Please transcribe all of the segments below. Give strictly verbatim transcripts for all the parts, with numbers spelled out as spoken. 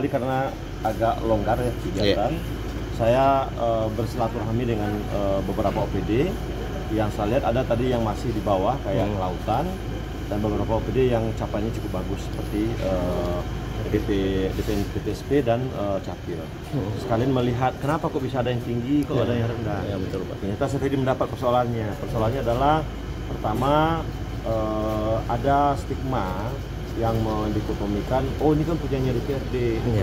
tadi karena agak longgar ya kegiatan, yeah. saya uh, bersilaturahmi dengan uh, beberapa O P D yang saya lihat ada tadi yang masih di bawah kayak hmm. kelautan dan beberapa O P D yang capaiannya cukup bagus seperti uh, D P, D P, D P S P dan uh, Capil. Hmm. Sekalian melihat kenapa kok bisa ada yang tinggi, kok yeah. ada yang rendah. Ya, betul, Pak. Ternyata saya tadi mendapat persoalannya. Persoalannya adalah pertama uh, ada stigma yang mendikotomikan, oh ini kan punyanya D P R D, ya.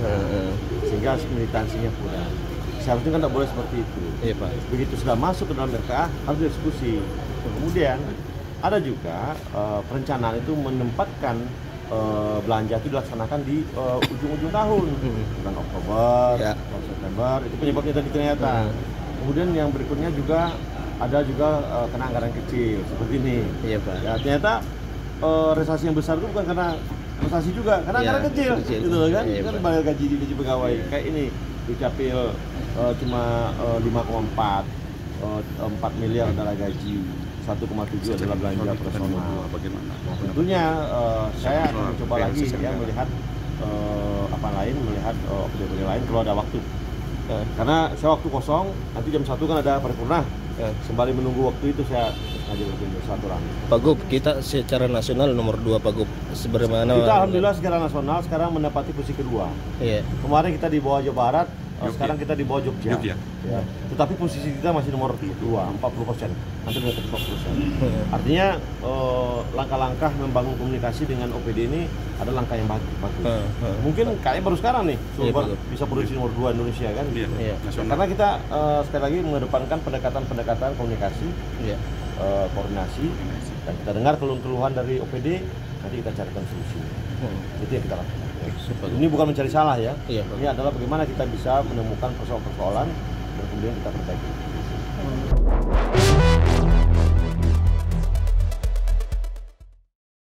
Sehingga militansinya kurang. Seharusnya kan tidak boleh seperti itu. Ya, Pak. Begitu sudah masuk ke dalam R P A harus diskusi. Kemudian ada juga uh, perencanaan itu menempatkan uh, belanja itu dilaksanakan di uh, ujung-ujung tahun, bulan Oktober, ya. September. Itu penyebabnya tadi ternyata. Hmm. Kemudian yang berikutnya juga ada juga uh, kena anggaran kecil seperti ini. Iya, Pak. Ya, ternyata Uh, realisasi yang besar itu bukan karena prestasi juga, karena ya, anggaran kecil, kecil, gitu kan? Ya, kan bayar gaji di gaji pegawai. Ya. Kayak ini di Capil uh, cuma uh, lima koma empat, uh, empat miliar adalah gaji, satu koma tujuh adalah belanja personal. Bagaimana? Nah, tentunya uh, saya akan mencoba lagi ya melihat uh, apa lain, melihat uh, objek-objek lain kalau ada waktu. Ya. Karena saya waktu kosong, nanti jam satu kan ada paripurna. Ya. Sembari menunggu waktu itu saya aja berkunjung satu orang. Pak Gub, kita secara nasional nomor dua Pak Gub. Sebagaimana kita alhamdulillah secara nasional sekarang menempati posisi kedua. Iya. Kemarin kita di bawah Jawa Barat, Jogja. Sekarang kita di bawah Jogja. Jogja. Ya. Tetapi posisi kita masih nomor dua, empat puluh persen, hampir empat puluh persen. Artinya eh, langkah-langkah membangun komunikasi dengan O P D ini ada langkah yang bagus. Uh, uh, Mungkin kayaknya baru sekarang nih, iya, bisa produksi nomor dua Indonesia kan? Iya. Iya. Karena kita eh, sekali lagi mengedepankan pendekatan-pendekatan komunikasi. Iya. Uh, koordinasi dan kita dengar keluhan-keluhan dari O P D, nanti kita carikan solusi. Hmm. Itu yang kita lakukan. Super. Ini bukan mencari salah ya. Iya. Ini adalah bagaimana kita bisa menemukan persoalan-persoalan dan kemudian kita perbaiki. Hmm.